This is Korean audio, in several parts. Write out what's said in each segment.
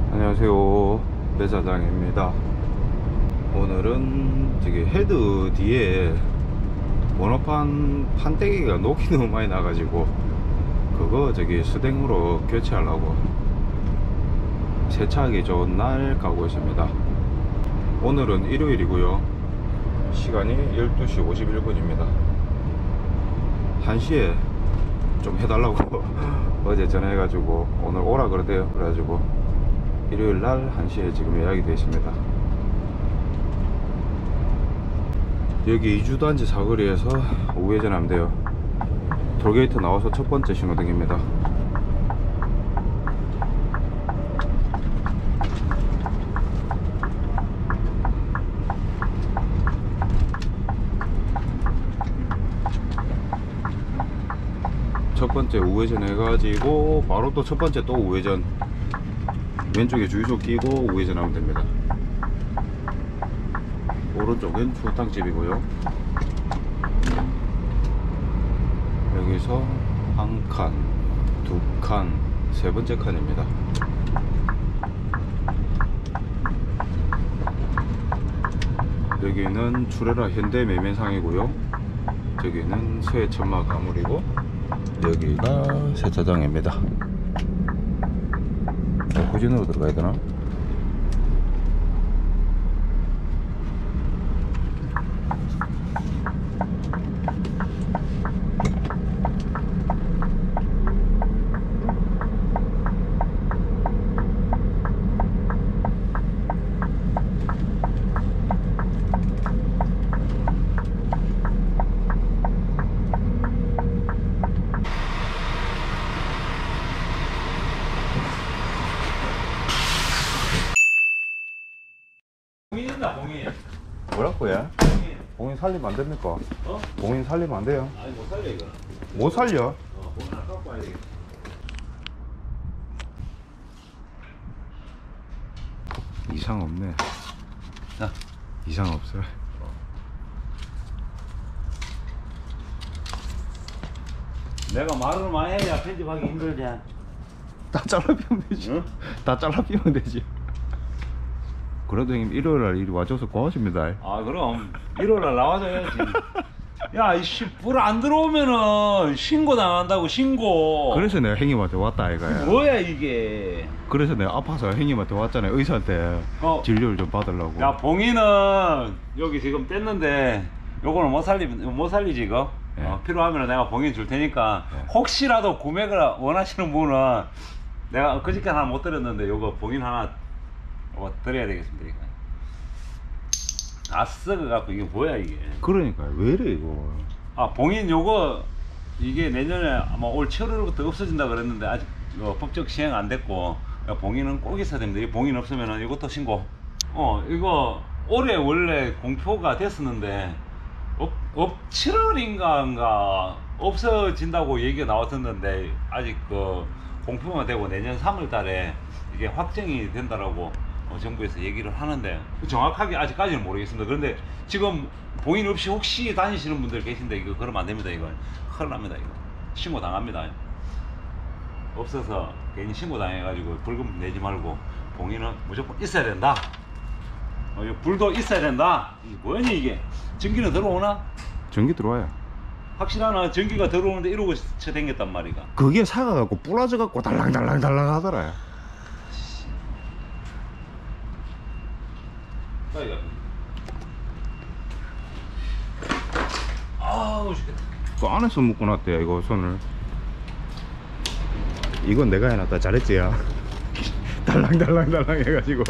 안녕하세요, 배사장입니다. 오늘은 저기 헤드 뒤에 번호판 판때기가 녹이 너무 많이 나가지고 그거 저기 수댕으로 교체하려고 세차하기 좋은 날 가고 있습니다. 오늘은 일요일이고요, 시간이 12시 51분입니다 1시에 좀 해달라고 어제 전화해가지고 오늘 오라 그러대요. 그래가지고 일요일날 1시에 지금 예약이 되어 있습니다. 여기 이주단지 사거리에서 우회전하면 돼요. 톨게이트 나와서 첫 번째 신호등입니다. 첫 번째 우회전 해가지고 바로 또 첫 번째 또 우회전, 왼쪽에 주유소 끼고 우회전하면 됩니다. 오른쪽은 초탕집이고요. 여기서 한 칸, 두 칸, 세 번째 칸입니다. 여기는 출애라 현대 매매상이고요. 저기는 서해천마 가물이고 여기가 세차장입니다. 후진으로 들어가야 되나? 봉인이다, 봉인. 뭐라고 해? 봉인. 봉인 살리면 안 됩니까? 어? 봉인 살리면 안 돼요. 아니, 못 살려, 이거. 못 살려? 봉인 하나 갖고 와야 되겠다. 이상 없네. 자. 이상 없어요. 내가 말을 많이 해야 편집하기 힘들지. 다 잘라 피우면 되지. 응? 다 잘라 피우면 되지. 그래도 형님 일요일날 이리 와줘서 고맙습니다. 아, 그럼. 1월날 나와줘야지. 야, 이씨, 불 안 들어오면은 신고 당한다고, 신고. 그래서 내가 형님한테 왔다 아이가야. 뭐야, 이게. 그래서 내가 아파서 형님한테 왔잖아요. 의사한테 진료를 좀 받으려고. 야, 봉인은 여기 지금 뗐는데 요거는 못 살리지, 이거. 네. 필요하면 내가 봉인 줄 테니까 네. 혹시라도 구매를 원하시는 분은 내가 그저께 하나 못 드렸는데 요거 봉인 하나 드려야 되겠습니다. 이거. 썩어 갖고 이게 뭐야 이게. 그러니까 왜 이래 이거. 아, 봉인 요거 이게 내년에 아마 올 7월부터 없어진다 그랬는데 아직 법적 시행 안 됐고, 봉인은 꼭 있어야 됩니다. 이 봉인 없으면은 이것도 신고. 이거 올해 원래 공표가 됐었는데 7월인가 없어진다고 얘기가 나왔었는데 아직 공표만 되고 내년 3월 달에 이게 확정이 된다라고 정부에서 얘기를 하는데 정확하게 아직까지는 모르겠습니다. 그런데 지금 봉인 없이 혹시 다니시는 분들 계신데 이거 그러면 안 됩니다. 이거 큰일 납니다. 이거 신고 당합니다. 없어서 괜히 신고 당해가지고 벌금 내지 말고 봉인은 무조건 있어야 된다. 불도 있어야 된다. 이게 뭐니 이게. 전기는 들어오나? 전기 들어와요. 확실하나? 전기가 들어오는데 이러고 쳐댕겼단 말이가. 그게 사가갖고 부러져갖고 달랑달랑달랑 하더라. 아우 죽겠다. 그 안에서 묶어놨대 이거 손을. 이건 내가 해놨다. 잘했지 야. 달랑달랑달랑 해가지고.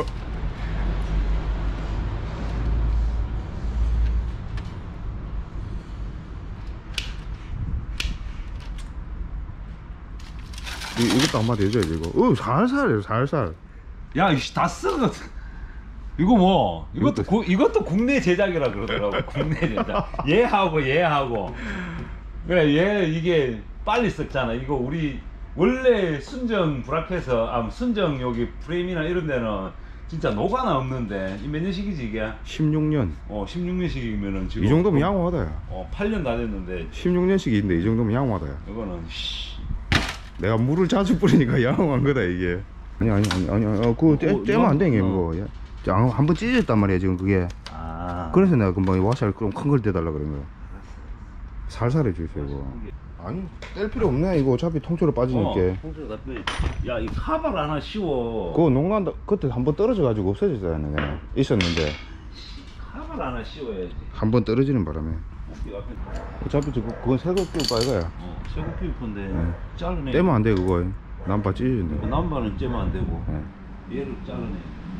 이것도 한마디 해줘야지 이거. 살살해요 살살. 야 이씨 다 썩어. 이거 뭐 이것도 국내 제작이라 그러더라고. 국내 제작. 얘하고 그래 얘 이게 빨리 썩잖아. 이거 우리 원래 순정 브라켓에서 순정 여기 프레임이나 이런 데는 진짜 노가나 없는데 이 몇 년식이지 이게? 16년. 16년식이면은 지금 이 정도면 양호하다 야. 8년 다 됐는데 16년식인데 이 정도면 양호하다 야. 이거는 내가 물을 자주 뿌리니까 양호한 거다 이게. 아니 그거 떼면 안 되는 게 뭐. 한번 찢어졌단 말이야 지금 그게. 아. 그래서 내가 금방 와샤를 좀 큰 걸 떼달라 그런 거야. 살살 해주세요 이거. 아니 뗄 필요 없네 이거 어차피 통째로 빠지니까. 통째로 다 빼. 야, 이 카바를 하나 씌워. 그거 농간다 그때 한번 떨어져 가지고 없어졌잖아 그냥 있었는데 카바를 하나 씌워야지. 한번 떨어지는 바람에 앞에. 어차피 그건 새거 끼고 빠 이거야. 새거 피우폰데 네. 자르네. 떼면 안 돼 그거. 남바 찢어진다. 남바는 째면 안 되고. 네. 얘를 자르네.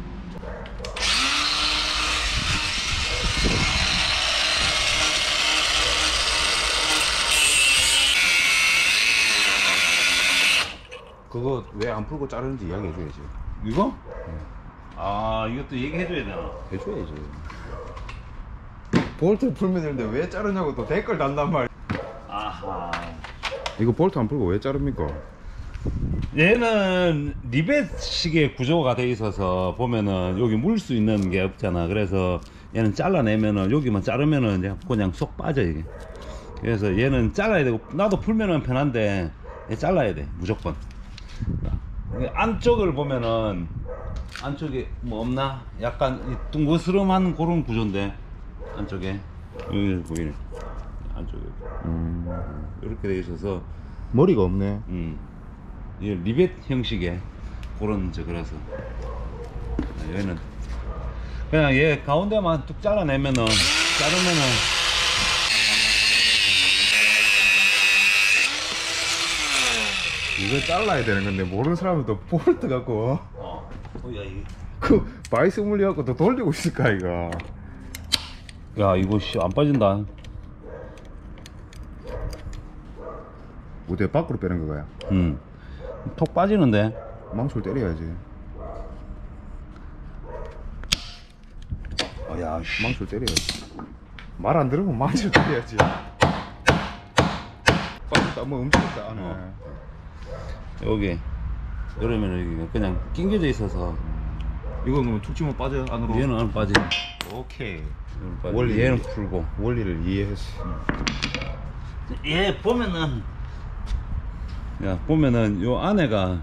그거 왜 안 풀고 자르는지 이야기해줘야지. 이거? 아, 이것도 얘기해줘야 되나? 해줘야지. 볼트 풀면 되는데 왜 자르냐고 또 댓글 단단 말. 아하. 이거 볼트 안 풀고 왜 자릅니까? 얘는 리벳식의 구조가 돼 있어서 보면은 여기 물 수 있는 게 없잖아. 그래서 얘는 잘라내면은 여기만 자르면은 이제 그냥 쏙 빠져 이게. 그래서 얘는 잘라야 되고 나도 풀면은 편한데 얘 잘라야 돼 무조건. 안쪽을 보면은 안쪽에 뭐 없나? 약간 이 둥그스름한 그런 구조인데 안쪽에 여기 보이네. 안쪽에 이렇게 돼 있어서 머리가 없네. 이 리벳 형식의 그런 그래서 얘는 그냥 얘 가운데만 뚝 잘라내면은 자르면은 이거 잘라야 되는 건데 모르는 사람은 또 볼트 갖고 야, 그 바이스 물리 갖고 또 돌리고 있을까 이거. 야 이거 씨 안 빠진다. 어디 밖으로 빼는 거야? 톡 빠지는데. 망치를 때려야지. 야, 망치를 때려야지. 말 안 들으면 망치를 때려야지. 빠졌다 뭐 움직였다 안에. 여기 이러면 여기 그냥 낑겨져 있어서 이거 그러면 툭 치면 빠져 안으로. 얘는 안 빠지. 오케이. 원리 얘는 풀고. 원리를 이해했어. 얘 보면은 요 안에가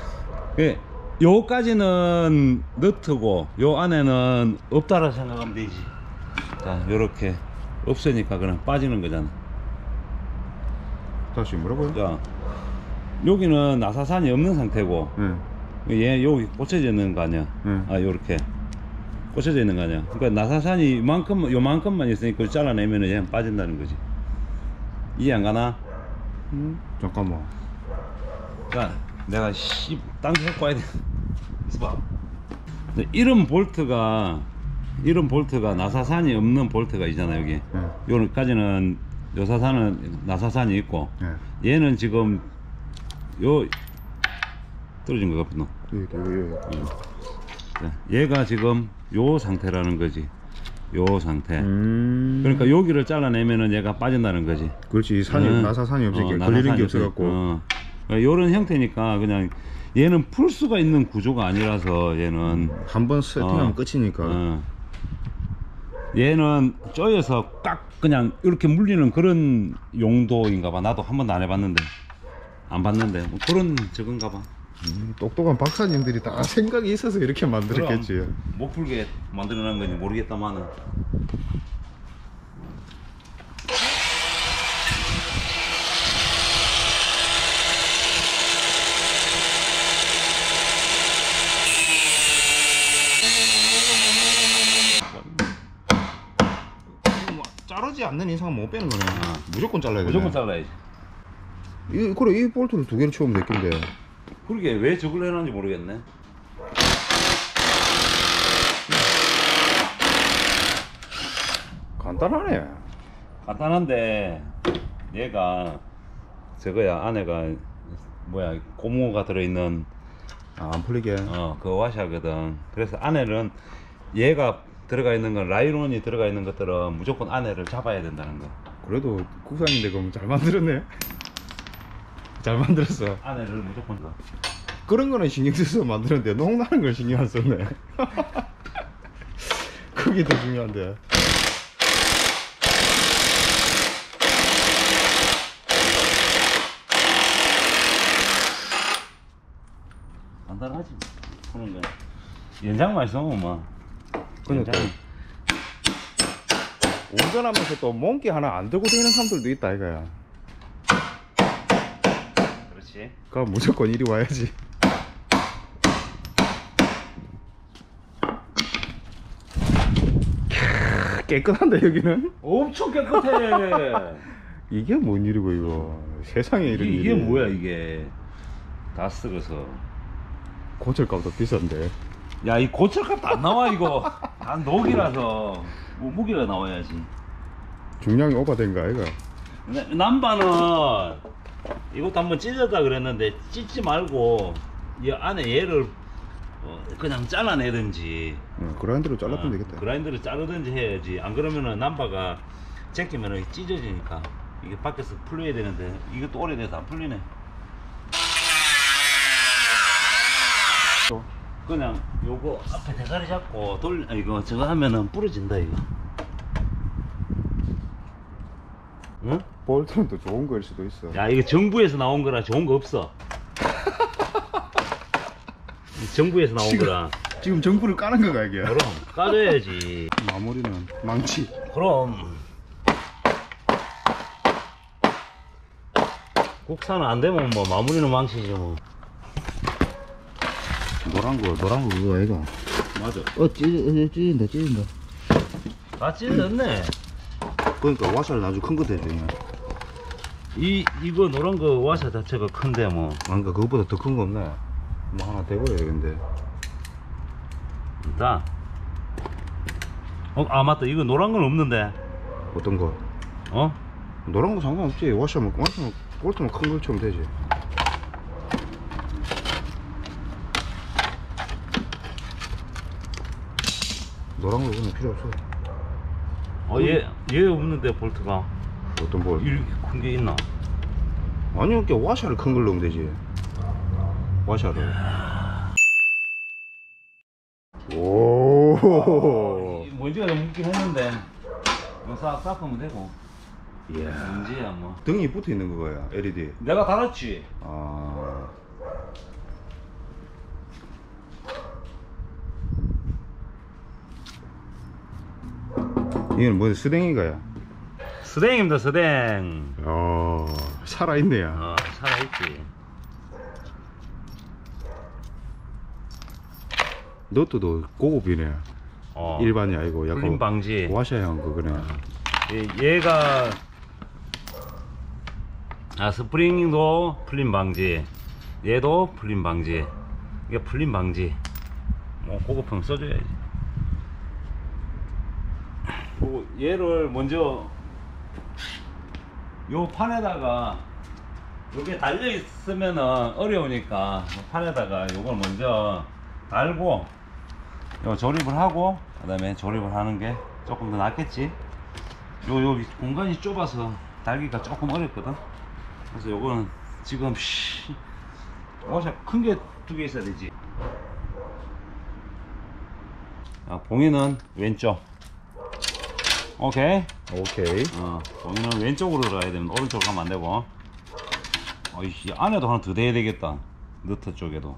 요까지는 너트고 요 안에는 없다라 생각하면 되지. 자 요렇게 없으니까 그냥 빠지는 거잖아. 다시 뭐라고요? 자 여기는 나사산이 없는 상태고 얘 여기 꽂혀져 있는 거 아니야. 아 요렇게 꽂혀져 있는 거 아니야. 그러니까 나사산이 요만큼만 있으니까 잘라내면은 얘는 빠진다는 거지. 이해 안 가나? 잠깐만. 자, 내가 땅 갖고 와야 돼. 있어봐. 이런 볼트가 나사산이 없는 볼트가 있잖아 여기. 요까지는 요사산은 나사산이 있고. 얘는 지금 요 떨어진 거 같구나. 얘가 지금 요 상태라는 거지. 요 상태. 그러니까 여기를 잘라내면은 얘가 빠진다는 거지. 그렇지. 산이 나사산이 없으니까 걸리는 게 없어갖고. 요런 형태니까 그냥 얘는 풀 수가 있는 구조가 아니라서 얘는 한번 세팅하면 끝이니까. 얘는 쪼여서 꽉 그냥 이렇게 물리는 그런 용도인가 봐. 나도 한 번도 안 해봤는데 안 봤는데 뭐 그런 저건가 봐. 똑똑한 박사님들이 다 생각이 있어서 이렇게 만들었겠지. 못 풀게 만들어낸 건지 모르겠다마는. 자르지 않는 이상은 못 빼는 거네. 무조건 잘라야 돼. 무조건 잘라야지. 그래 이 볼트를 두 개를 치우면 됐긴데. 그러게 왜 저걸 해놨는지 모르겠네. 간단하네. 간단한데 얘가 저거야. 안에가 뭐야 고무가 들어있는 안 풀리게. 그 와샤거든. 그래서 안에는 얘가 들어가 있는 건 라이론이 들어가 있는 것들은 무조건 안에를 잡아야 된다는 거. 그래도 국산인데 그럼 잘 만들었네. 잘 만들었어. 안에를 무조건 그런 거는 신경 써서 만드는데 농나는 걸 신경 안 썼네. 그게 더 중요한데. 간단하지. 그런 거. 연장만 있으면 뭐. 근데 또 운전하면서 또 몽기 하나 안 들고 다니는 사람들도 있다 이거야. 그렇지. 그럼 무조건 이리 와야지. 깨끗한데 여기는? 엄청 깨끗해. 이게 뭔 일이고 이거 세상에 이런 일이. 이게 뭐야 이게. 다 썩어서. 고철값도 비싼데. 야, 이 고철값도 안 나와 이거. 다 녹이라서 뭐 무게가 나와야지. 중량이 오버된 거 아이가? 남바는 이것도 한번 찢었다 그랬는데 찢지 말고 이 안에 얘를 그냥 잘라내든지 그라인더로 잘랐으면 되겠다. 그라인더를 자르든지 해야지. 안 그러면은 남바가 제끼면은 찢어지니까 이게 밖에서 풀려야 되는데 이것도 오래돼서 안 풀리네. 그냥 요거 앞에 대가리 잡고 이거 저거 하면은 부러진다 이거. 응? 볼트는 또 좋은 거일 수도 있어. 야, 이거 정부에서 나온 거라 좋은 거 없어. 정부에서 나온 거라. 지금 정부를 까는 거가 이게. 그럼 까줘야지. 마무리는 망치. 그럼 국산은 안 되면 뭐 마무리는 망치지 뭐. 노란 거 그거 아이가? 맞아. 찢어진다. 다 찢어졌네. 그러니까 와사를 아주 큰 거 되지. 이거 노란 거 와사 자체가 큰데 뭐. 그러니까 그것보다 더 큰 거 없네. 뭐 하나 대고야 되겠는데. 다. 아 맞다. 이거 노란 건 없는데. 어떤 거? 어? 노란 거 상관없지. 와사면 볼트만 큰 걸 치면 되지. 노란 거 그냥 필요 없어. 얘 없는데 볼트가. 어떤 볼? 이렇게 큰 게 있나? 아니 이렇게 와샤를 큰 걸 넣으면 되지. 와샤를. 오. 먼지가 좀 묻긴 했는데 이거 싹 닦으면 되고. 이야. 먼지야 뭐. 등이 붙어 있는 거야 LED. 내가 달았지. 아. 이건 뭐 스댕이가야? 스댕입니다 스댕. 살아있네요. 살아있지. 너트도 고급이네. 일반이 아니고 약간 풀림 방지. 와샤형 그거네. 얘가 스프링도 풀림 방지, 얘도 풀림 방지. 이게 풀림 방지. 뭐 고급형 써줘야지. 그리고 얘를 먼저 요 판에다가 요게 달려 있으면은 어려우니까 요 판에다가 요걸 먼저 달고 요 조립을 하고 그다음에 조립을 하는 게 조금 더 낫겠지. 여기 공간이 좁아서 달기가 조금 어렵거든. 그래서 요거는 지금 큰 게 2개 있어야 되지. 봉이는 왼쪽. 오케이. 봉이는 왼쪽으로 들어가야 되면 오른쪽으로 가면 안 되고. 어이씨, 안에도 하나 더 대야 되겠다. 너트 쪽에도.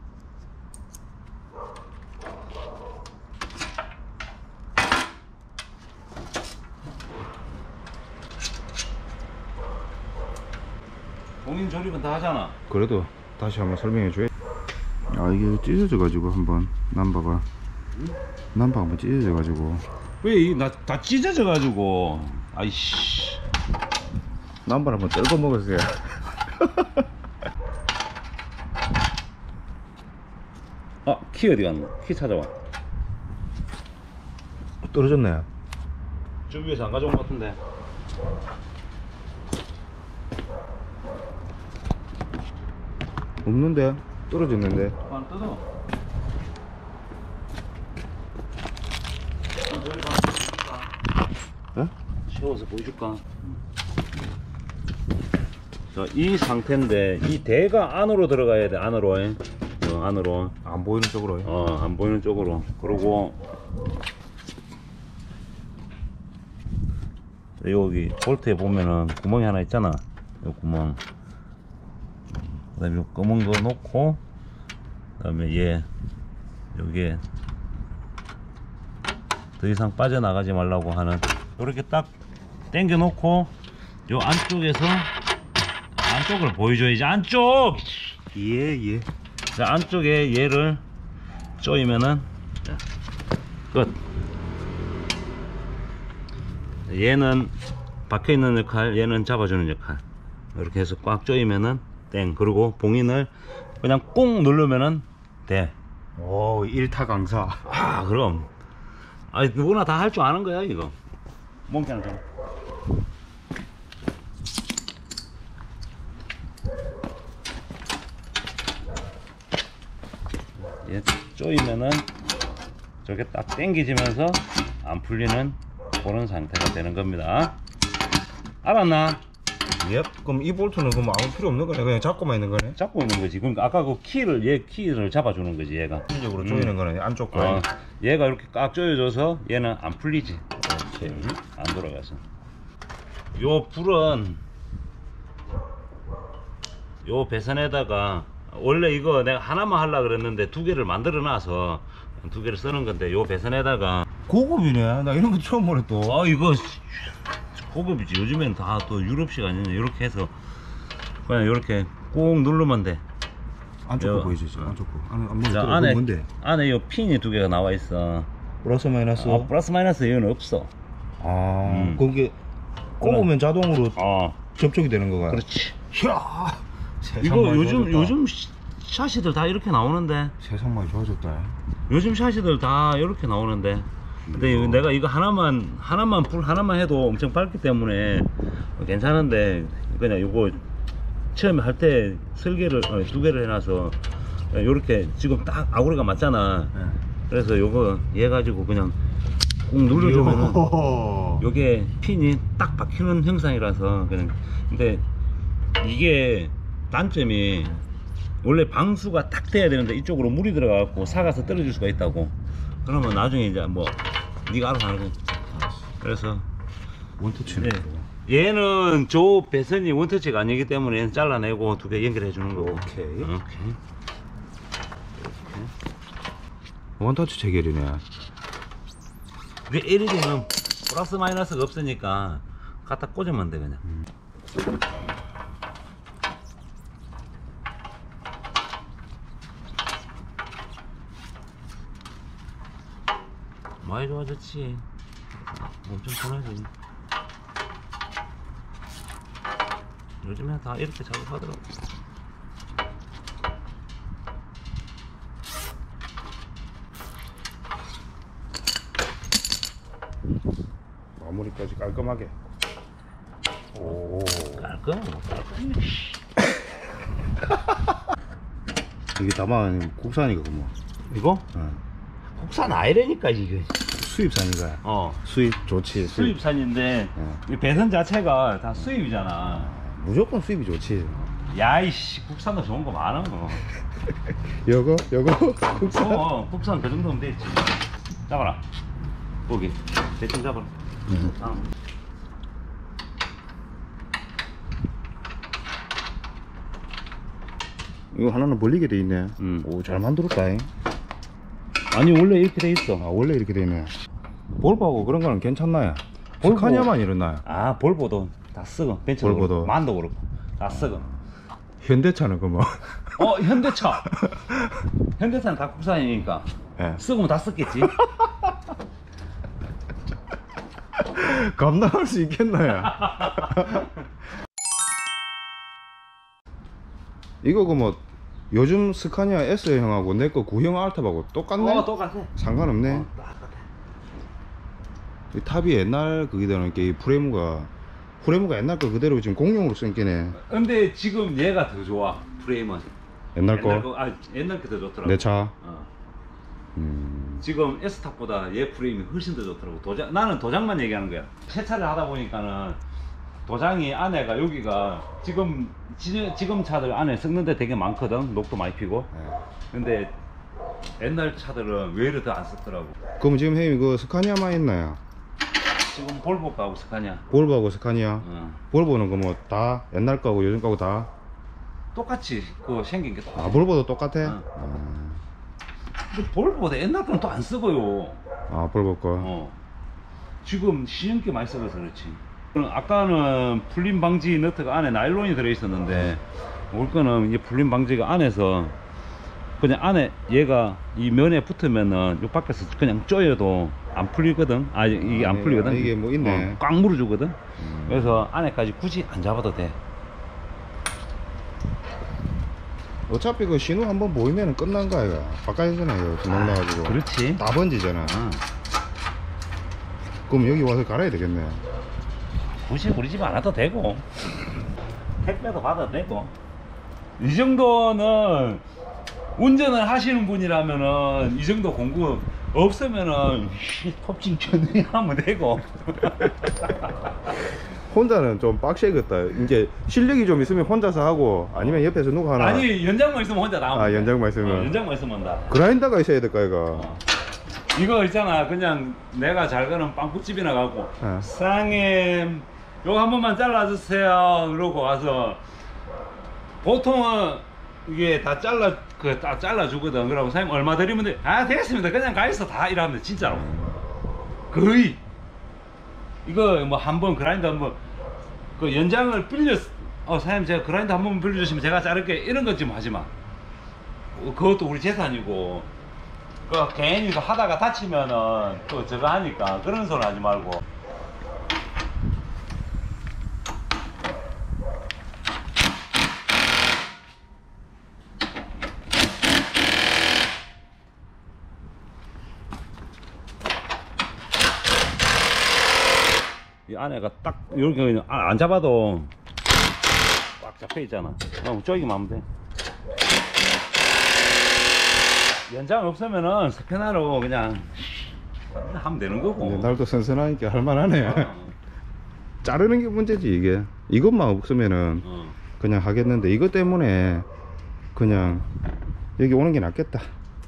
봉인 조립은 다 하잖아. 그래도 다시 한번 설명해 줘야. 이게 찢어져 가지고 한번 남바가 한번 찢어져 가지고. 왜 다 찢어져 가지고. 아이씨. 남바를 한번 떨궈 먹었어요. 키 어디 갔노? 키 찾아와. 떨어졌네. 저 위에서 안 가져온 것 같은데. 없는데 떨어졌는데. 안 뜯어. 어? 세워서 보여줄까? 자, 이 상태인데 이 대가 안으로 들어가야 돼. 안으로. 안으로. 안 보이는 쪽으로. 안 보이는 쪽으로. 그리고 여기 볼트에 보면은 구멍이 하나 있잖아. 이 구멍. 그 다음에 검은 거 놓고, 그 그다음에 얘 여기에 더 이상 빠져나가지 말라고 하는 이렇게 딱 당겨 놓고 요 안쪽에서 안쪽을 보여줘야지. 안쪽 예. 자, 안쪽에 얘를 조이면은 자, 끝. 얘는 박혀있는 역할, 얘는 잡아주는 역할. 이렇게 해서 꽉 조이면은 땡. 그리고 봉인을 그냥 꾹 누르면은 돼. 오, 1타 강사. 아, 그럼 아니 누구나 다 할 줄 아는 거야 이거. 몽땅 좀. 얘 조이면은 저게 딱 당기지면서 안 풀리는 그런 상태가 되는 겁니다. 알았나? 예. 그럼 이 볼트는 그럼 아무 필요 없는 거네. 그냥 잡고만 있는 거네. 잡고 있는 거지. 그러니까 아까 그 키를 얘 키를 잡아주는 거지 얘가. 적으로 조이는 거네. 안쪽 거. 얘가 이렇게 꽉 조여줘서 얘는 안 풀리지. 오케이. 안 돌아가서. 요 불은 요 배선에다가 원래 이거 내가 하나만 하려 그랬는데 두 개를 만들어 놔서 두 개를 쓰는 건데 요 배선에다가 고급이네. 나 이런 거 처음 보네 또. 이거 고급이지. 요즘엔 다 또 유럽식 아니냐. 이렇게 해서 그냥 이렇게 꾹 누르면 돼. 안쪽 요- 거 보여주지. 안쪽 거. 안에 자, 안에 뭔데? 안에 요 핀이 두 개가 나와 있어. 플러스 마이너스. 플러스 마이너스 이건 없어. 그게 꼽으면 자동으로 어, 접촉이 되는 거가. 그렇지. 이야. 세상 이거 많이 요즘 좋아졌다. 요즘 샤시들 다 이렇게 나오는데. 세상 많이 좋아졌다. 요즘 샤시들 다 이렇게 나오는데. 근데 이거. 내가 이거 하나만 불 하나만 해도 엄청 밝기 때문에 괜찮은데 그냥 요거 처음에 할 때 설계를 두 개를 해놔서 요렇게 지금 딱 아구리가 맞잖아. 네. 그래서 요거 얘 가지고 그냥 꾹 눌러주면은 이야. 요게 핀이 딱 박히는 형상이라서 그냥. 근데 이게 단점이 원래 방수가 딱 돼야 되는데 이쪽으로 물이 들어가갖고 사가서 떨어질 수가 있다고. 그러면 나중에 이제 뭐 네가 알아서 하는 거. 그래서 원터치네. 네. 얘는 저 배선이 원터치가 아니기 때문에 얘는 잘라내고 두 개 연결해 주는 거고. 오케이. 오케이. 원터치 체결이네. 그게 LED는 플러스 마이너스가 없으니까 갖다 꽂으면 돼 그냥. 많이 좋아졌지. 엄청 편하지. 요즘에 다 이렇게 작업하더라고. 마무리까지 깔끔하게. 오. 깔끔. 이게 다만 국산이거든 뭐. 이거? 응. 국산 아이래니까 이게. 수입산인가? 수입 좋지. 수입산인데 이 배선 자체가 다 수입이잖아. 무조건 수입이 좋지. 야이씨 국산도 좋은 거 많아. 요거 국산. 국산 그 정도면 됐지. 잡아라. 거기 대충 잡아라. 이거 하나는 벌리게 돼 있네. 오, 잘 만들었다. 아니 원래 이렇게 돼 있어. 아, 원래 이렇게 돼 있네. 볼보하고 그런 거는 괜찮나요? 볼보. 스카니아만 이렇나요? 아 볼보도 다 쓰고 벤츠도 볼보도. 그렇고 만도 그렇고 다 쓰고. 현대차는 그 뭐. 현대차. 현대차는 다 국산이니까 예. 쓰고면 다 썼겠지. 감당할 수 있겠나요? 이거 그 뭐 요즘 스카니아 S형하고 내 거 9형 알탑하고 똑같네? 똑같아. 상관없네. 똑같아. 이 탑이 옛날 그게 되는 게 이 프레임가 옛날 거 그대로 지금 공용으로 쓴게네. 근데 지금 얘가 더 좋아. 프레임은. 옛날 거 옛날 게 더 좋더라고. 내 차. 어. 지금 지금 S탑보다 얘 프레임이 훨씬 더 좋더라고. 나는 도장만 얘기하는 거야. 세차를 하다 보니까는 도장이 안에가 여기가 지금 차들 안에 썩는데 되게 많거든. 녹도 많이 피고. 근데 옛날 차들은 왜 이렇게 안 썩더라고. 그럼 지금 형님 그 스카니아만 있나요? 지금 볼보하고 스카니아. 볼보하고 스카니아. 어. 볼보는 그 뭐 다 옛날 거하고 요즘 거하고 다. 똑같이 그 생긴 게 똑같아. 아 볼보도 똑같아? 어. 볼보다 옛날 거는 또 안 쓰고요. 아, 볼보 거. 지금 시즌 게 많이 썩어서 그렇지. 아까는 풀림 방지 너트가 안에 나일론이 들어있었는데 올 거는 이제 풀림 방지가 안에서 그냥 안에 얘가 이 면에 붙으면은 요 밖에서 그냥 쪼여도 안 풀리거든. 아, 이게 안 풀리거든. 이게 뭐 있네. 꽉 물어주거든. 그래서 안에까지 굳이 안 잡아도 돼. 어차피 그 신호 한번 보이면 끝난 거야. 이거. 바깥에서는 주먹 나가지고. 그렇지. 다 번지잖아. 그럼 여기 와서 갈아야 되겠네. 굳이 우리 집 안 와도 되고 택배도 받아도 되고 이 정도는 운전을 하시는 분이라면은 이 정도 공부 없으면은 톱칭 천천히 하면 되고 혼자는 좀 빡세겠다. 이제 실력이 좀 있으면 혼자서 하고 아니면 옆에서 누가 하나. 아니 연장만 있으면 혼자 나오면 아, 연장만 있으면. 연장만 있으면 한다. 그라인더가 있어야 될까 이거. 이거 있잖아 그냥 내가 잘 가는 빵국집이나 가고 사장님 요거 한 번만 잘라주세요 그러고 와서 보통은 이게 다 잘라주거든. 그러고 사장님 얼마 드리면 돼? 아 되겠습니다 그냥 가있어 다 이러면 진짜로 거의 이거 뭐 한 번 그라인더 한번 그 연장을 사장님 제가 그라인더 한 번 빌려주시면 제가 자를게 이런 건 좀 하지마. 그것도 우리 재산이고 그 괜히 이거 하다가 다치면은 또 저거 하니까 그런 소리 하지 말고. 이 안에가 딱 이렇게 안 잡아도 꽉 잡혀 있잖아. 쪼이기만 하면 돼. 연장 없으면은 스패너로 그냥 하면 되는 거고. 날도 선선하니까 할만하네. 자르는 게 문제지 이게. 이것만 없으면은 그냥 하겠는데 이것 때문에 그냥 여기 오는 게 낫겠다.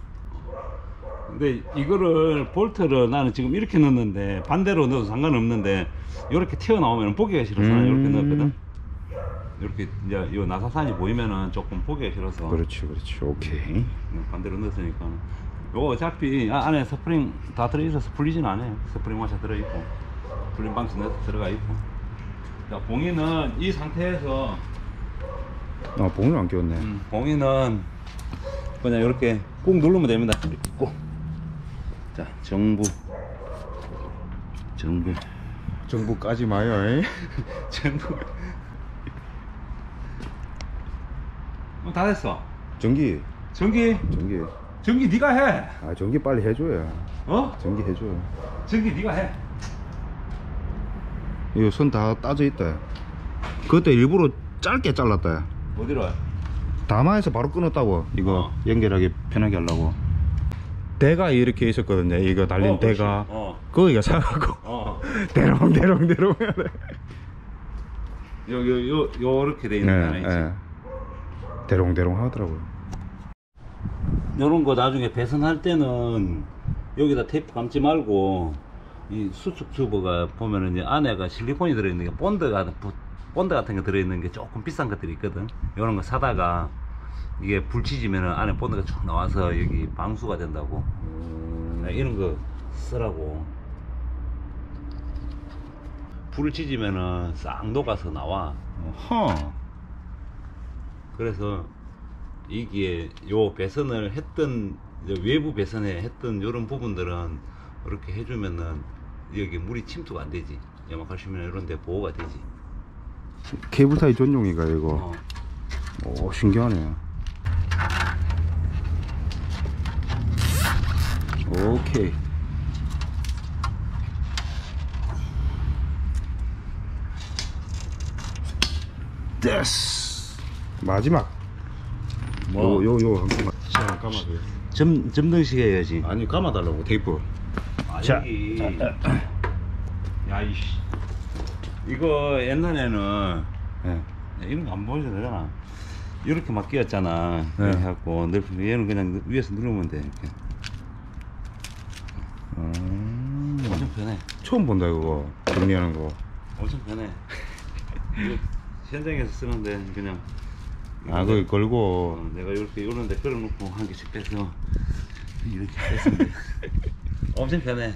근데 이거를 볼트를 나는 지금 이렇게 넣었는데 반대로 넣어도 상관없는데 이렇게 튀어나오면 보기가 싫어서 나는 이렇게 넣었거든. 이렇게 이제 이 나사산이 보이면은 조금 보기가 싫어서. 그렇지 오케이. 반대로 넣었으니까 요거 어차피 안에 스프링 다 들어있어서 풀리진 않아요. 스프링 와셔 들어있고 풀림 방지 너트 들어가 있고. 자, 봉이는 이 상태에서 봉을 안 끼웠네. 봉이는 그냥 이렇게 꾹 누르면 됩니다. 이렇게 꾹. 자, 정부 까지 마요. 정부 다 됐어. 전기 네가 해. 아, 전기 빨리 해줘야. 전기 해줘. 전기 네가 해. 이거 선 다 따져 있다. 그것도 일부러 짧게 잘랐다. 어디로? 다마에서 바로 끊었다고. 이거 연결하기 편하게 하려고. 대가 이렇게 있었거든요. 이거 달린 대가. 거기가 사갖고 대롱 해야 돼. 요렇게 돼 있는 거 아니지? 대롱 하더라고요. 요런 거 나중에 배선할 때는 여기다 테이프 감지 말고 이 수축 튜브가 보면은 이제 안에가 실리콘이 들어있는 게 본드 같은 게 들어있는 게 조금 비싼 것들이 있거든. 요런 거 사다가 이게 불 치지면은 안에 본드가 쭉 나와서 여기 방수가 된다고. 이런 거 쓰라고. 불을 치지면은 싹 녹아서 나와. 그래서 이게 요 배선을 했던 외부 배선에 했던 요런 부분들은 이렇게 해주면은 여기 물이 침투가 안 되지. 염화칼슘이나 이런 데 보호가 되지. 케이블 타이 전용이가 이거. 오, 신기하네. 오케이. 됐어. 마지막. 요 한번 감아줘요. 점등식 해야지. 아니, 감아달라고 테이프. 자, 야 이씨. 이거 옛날에는 이런 거 안 보여줘도 되잖아. 이렇게 막 끼었잖아. 해갖고 얘는 그냥 위에서 누르면 돼. 이렇게. 엄청 편해. 처음 본다 이거 정리하는 거. 엄청 편해. 현장에서 쓰는데 그냥 거기 걸고 내가 이렇게 요런데 걸어놓고 한 개씩 빼서 이렇게 했으면 돼. 엄청 편해.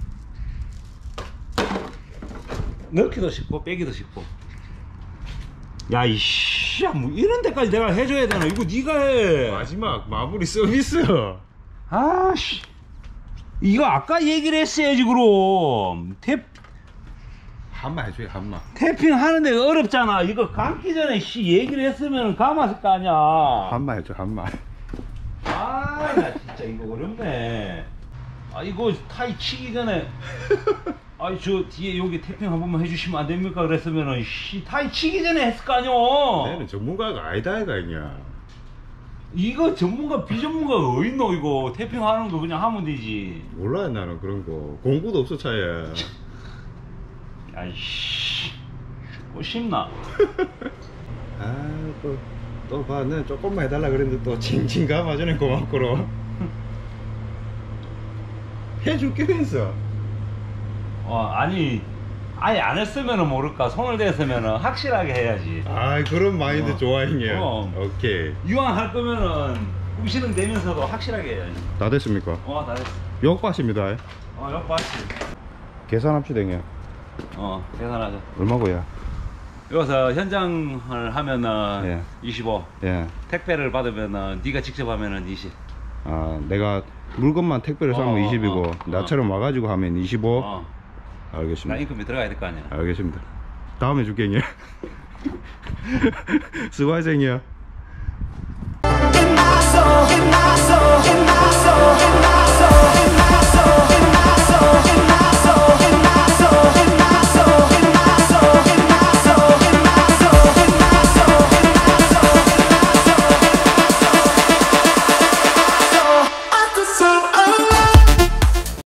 넣기도 쉽고 빼기도 쉽고. 야 이씨, 뭐 이런 데까지 내가 해줘야 되나? 이거 네가 해. 마지막 마무리 서비스. 아씨, 이거 아까 얘기를 했어야지. 그럼 한마 해줘요 한마. 태핑 하는데 어렵잖아. 이거 감기 전에 얘기를 했으면 감았을 거 아니야. 한마 해줘 한마. 아, 나 진짜 이거 어렵네. 아, 이거 타이 치기 전에 아이 저 뒤에 여기 태핑 한 번만 해주시면 안 됩니까? 그랬으면은 타이 치기 전에 했을 거 아니오. 내는 전문가가 아니다 이가 있냐. 이거 전문가 비전문가가 어딨노? 이거 태핑 하는 거 그냥 하면 되지. 몰라요 나는 그런 거. 공부도 없어 차에. 아이씨, 뭐 쉽나? 또 봐, 내 조금만 해달라 그랬는데 또 칭칭 감아주네 고맙고로. 해줄게 했어. 아니 아예 안 했으면은 모를까. 손을 댔으면은 확실하게 해야지. 아 그런 마인드 좋아했냐. 오케이. 이왕 할 거면은 우시능 되면서도 확실하게 해야지. 다 됐습니까? 다 됐어. 욕받습니다. 역바지. 계산합시다 형님. 계산하자. 얼마고요? 여기서 현장을 하면은 예. 25. 예. 택배를 받으면은 네가 직접 하면은 20. 아 내가 물건만 택배를 사면 20이고 나처럼 와가지고 하면 25. 나 알겠습니다. 임금이 들어가야 될 거 아니야. 알겠습니다. 다음에 줄게 형님. 수고하세요 형님.